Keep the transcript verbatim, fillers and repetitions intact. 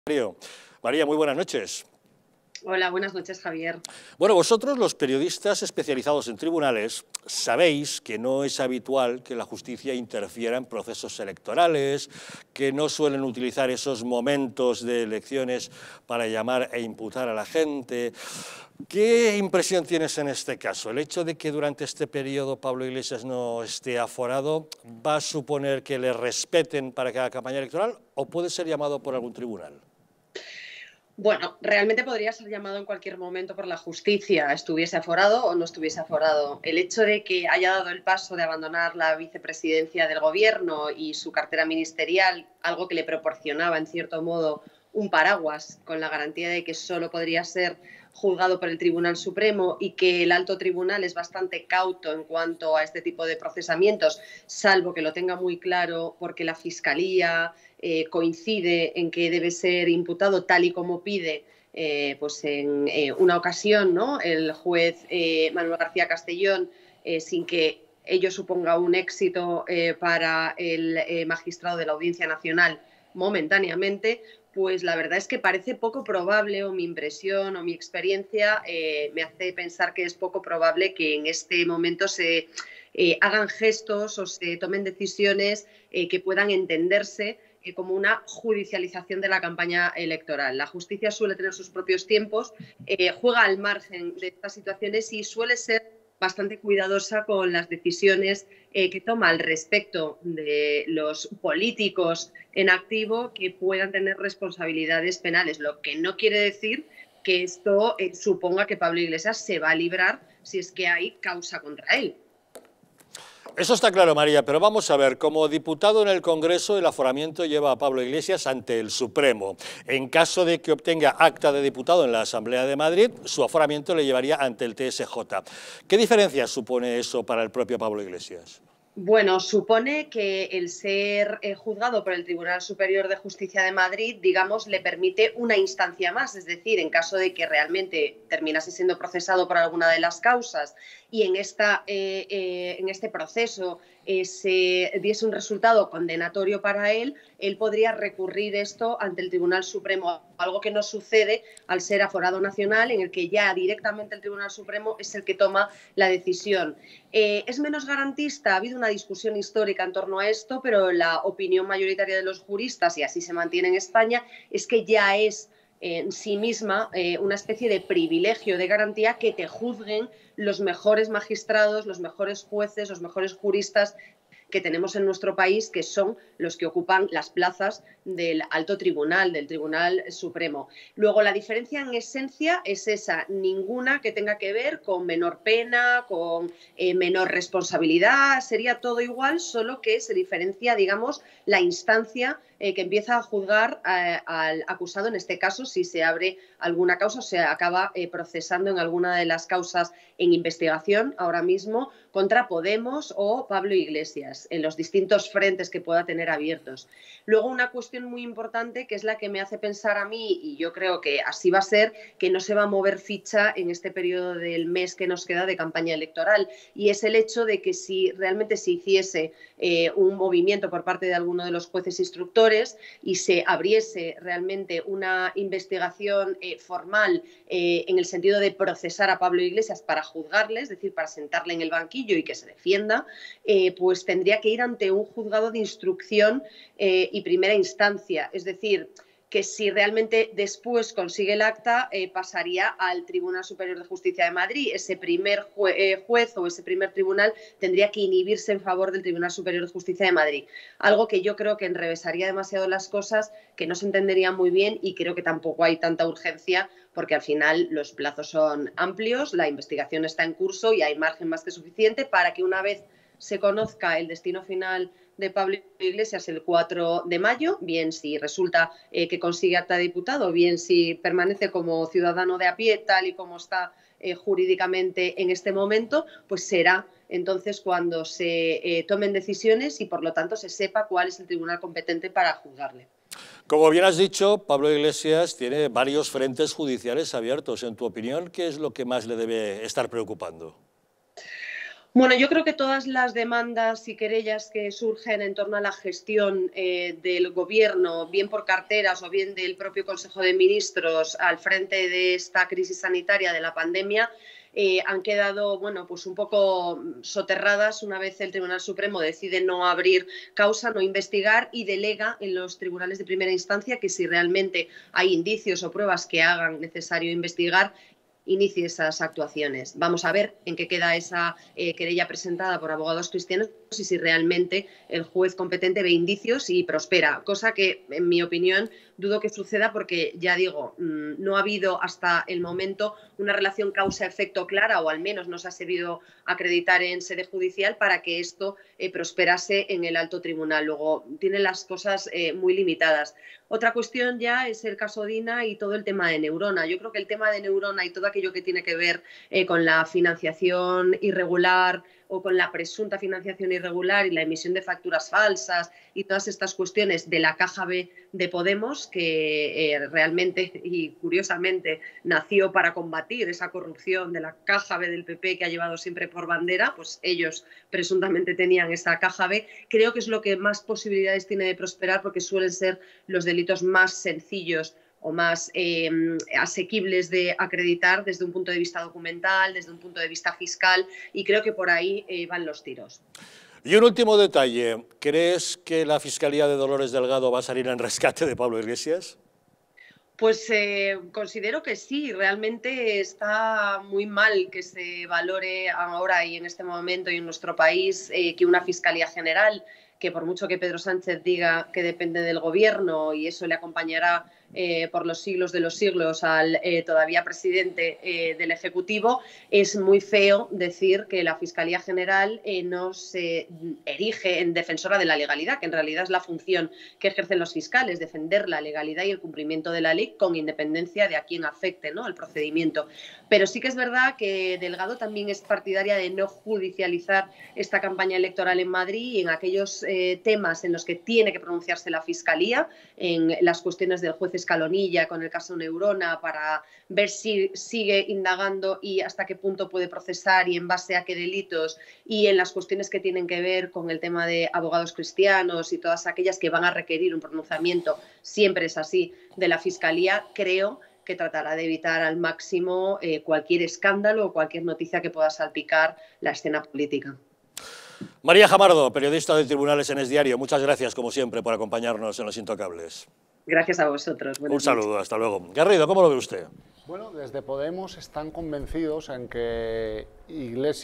Mario. María, muy buenas noches. Hola, buenas noches, Javier. Bueno, vosotros, los periodistas especializados en tribunales, sabéis que no es habitual que la justicia interfiera en procesos electorales, que no suelen utilizar esos momentos de elecciones para llamar e imputar a la gente. ¿Qué impresión tienes en este caso? ¿El hecho de que durante este periodo Pablo Iglesias no esté aforado va a suponer que le respeten para cada campaña electoral o puede ser llamado por algún tribunal? Bueno, realmente podría ser llamado en cualquier momento por la justicia, estuviese aforado o no estuviese aforado. El hecho de que haya dado el paso de abandonar la vicepresidencia del gobierno y su cartera ministerial, algo que le proporcionaba, en cierto modo, un paraguas con la garantía de que solo podría ser juzgado por el Tribunal Supremo y que el alto tribunal es bastante cauto en cuanto a este tipo de procesamientos, salvo que lo tenga muy claro porque la Fiscalía eh, coincide en que debe ser imputado tal y como pide eh, pues en eh, una ocasión, ¿no?, el juez eh, Manuel García Castellón, eh, sin que ello suponga un éxito eh, para el eh, magistrado de la Audiencia Nacional momentáneamente, pues la verdad es que parece poco probable, o mi impresión o mi experiencia eh, me hace pensar que es poco probable que en este momento se eh, hagan gestos o se tomen decisiones eh, que puedan entenderse eh, como una judicialización de la campaña electoral. La justicia suele tener sus propios tiempos, eh, juega al margen de estas situaciones y suele ser bastante cuidadosa con las decisiones eh, que toma al respecto de los políticos en activo que puedan tener responsabilidades penales, lo que no quiere decir que esto eh, suponga que Pablo Iglesias se va a librar si es que hay causa contra él. Eso está claro, María, pero vamos a ver, como diputado en el Congreso, el aforamiento lleva a Pablo Iglesias ante el Supremo. En caso de que obtenga acta de diputado en la Asamblea de Madrid, su aforamiento le llevaría ante el T S J. ¿Qué diferencia supone eso para el propio Pablo Iglesias? Bueno, supone que el ser eh, juzgado por el Tribunal Superior de Justicia de Madrid, digamos, le permite una instancia más, es decir, en caso de que realmente terminase siendo procesado por alguna de las causas y en, esta, eh, eh, en este proceso eh, se diese un resultado condenatorio para él, él podría recurrir esto ante el Tribunal Supremo, algo que no sucede al ser aforado nacional, en el que ya directamente el Tribunal Supremo es el que toma la decisión. Eh, ¿Es menos garantista? Ha habido una discusión histórica en torno a esto, pero la opinión mayoritaria de los juristas, y así se mantiene en España, es que ya es en sí misma eh, una especie de privilegio, de garantía, que te juzguen los mejores magistrados, los mejores jueces, los mejores juristas que tenemos en nuestro país, que son los que ocupan las plazas del alto tribunal, del Tribunal Supremo. Luego, la diferencia en esencia es esa, ninguna que tenga que ver con menor pena, con eh, menor responsabilidad, sería todo igual, solo que se diferencia, digamos, la instancia eh, que empieza a juzgar eh, al acusado, en este caso, si se abre alguna causa o se acaba eh, procesando en alguna de las causas en investigación ahora mismo contra Podemos o Pablo Iglesias, en los distintos frentes que pueda tener abiertos. Luego, una cuestión muy importante, que es la que me hace pensar a mí, y yo creo que así va a ser, que no se va a mover ficha en este periodo del mes que nos queda de campaña electoral, y es el hecho de que si realmente se hiciese eh, un movimiento por parte de alguno de los jueces instructores y se abriese realmente una investigación eh, formal eh, en el sentido de procesar a Pablo Iglesias para juzgarle, es decir, para sentarle en el banquillo y que se defienda, eh, pues tendría que ir ante un juzgado de instrucción eh, y primera instancia. Es decir, que si realmente después consigue el acta, eh, pasaría al Tribunal Superior de Justicia de Madrid. Ese primer jue eh, juez o ese primer tribunal tendría que inhibirse en favor del Tribunal Superior de Justicia de Madrid. Algo que yo creo que enrevesaría demasiado las cosas, que no se entendería muy bien, y creo que tampoco hay tanta urgencia, porque al final los plazos son amplios, la investigación está en curso y hay margen más que suficiente para que, una vez se conozca el destino final de Pablo Iglesias el cuatro de mayo, bien si resulta eh, que consigue acta de diputado, bien si permanece como ciudadano de a pie, tal y como está eh, jurídicamente en este momento, pues será entonces cuando se eh, tomen decisiones y, por lo tanto, se sepa cuál es el tribunal competente para juzgarle. Como bien has dicho, Pablo Iglesias tiene varios frentes judiciales abiertos. En tu opinión, ¿qué es lo que más le debe estar preocupando? Bueno, yo creo que todas las demandas y querellas que surgen en torno a la gestión eh, del Gobierno, bien por carteras o bien del propio Consejo de Ministros al frente de esta crisis sanitaria de la pandemia, eh, han quedado, bueno, pues un poco soterradas una vez el Tribunal Supremo decide no abrir causa, no investigar y delega en los tribunales de primera instancia que si realmente hay indicios o pruebas que hagan necesario investigar, inicie esas actuaciones. Vamos a ver en qué queda esa eh, querella presentada por abogados cristianos y si realmente el juez competente ve indicios y prospera, cosa que, en mi opinión, dudo que suceda porque, ya digo, mmm, no ha habido hasta el momento una relación causa-efecto clara, o al menos no se ha sabido acreditar en sede judicial para que esto eh, prosperase en el alto tribunal. Luego, tiene las cosas eh, muy limitadas. Otra cuestión ya es el caso Dina y todo el tema de Neurona. Yo creo que el tema de Neurona y todo aquello que tiene que ver eh, con la financiación irregular o con la presunta financiación irregular y la emisión de facturas falsas y todas estas cuestiones de la caja B de Podemos, que eh, realmente y curiosamente nació para combatir esa corrupción de la caja B del P P que ha llevado siempre por bandera, pues ellos presuntamente tenían esa caja B, creo que es lo que más posibilidades tiene de prosperar porque suelen ser los delitos más sencillos o más eh, asequibles de acreditar desde un punto de vista documental, desde un punto de vista fiscal, y creo que por ahí eh, van los tiros. Y un último detalle, ¿crees que la Fiscalía de Dolores Delgado va a salir en rescate de Pablo Iglesias? Pues eh, considero que sí, realmente está muy mal que se valore ahora y en este momento y en nuestro país eh, que una Fiscalía General, que por mucho que Pedro Sánchez diga que depende del Gobierno y eso le acompañará eh, por los siglos de los siglos al eh, todavía presidente eh, del Ejecutivo, es muy feo decir que la Fiscalía General eh, no se erige en defensora de la legalidad, que en realidad es la función que ejercen los fiscales, defender la legalidad y el cumplimiento de la ley con independencia de a quién afecte, ¿no?, el procedimiento. Pero sí que es verdad que Delgado también es partidaria de no judicializar esta campaña electoral en Madrid y en aquellos eh, temas en los que tiene que pronunciarse la Fiscalía, en las cuestiones del juez Escalonilla con el caso Neurona, para ver si sigue indagando y hasta qué punto puede procesar y en base a qué delitos, y en las cuestiones que tienen que ver con el tema de abogados cristianos y todas aquellas que van a requerir un pronunciamiento, siempre es así, de la Fiscalía, creo que tratará de evitar al máximo eh, cualquier escándalo o cualquier noticia que pueda salpicar la escena política. María Jamardo, periodista del Tribunales en Es Diario, muchas gracias, como siempre, por acompañarnos en Los Intocables. Gracias a vosotros. Buenas Un saludo, noches. hasta luego. Garrido, ¿cómo lo ve usted? Bueno, desde Podemos están convencidos en que Iglesias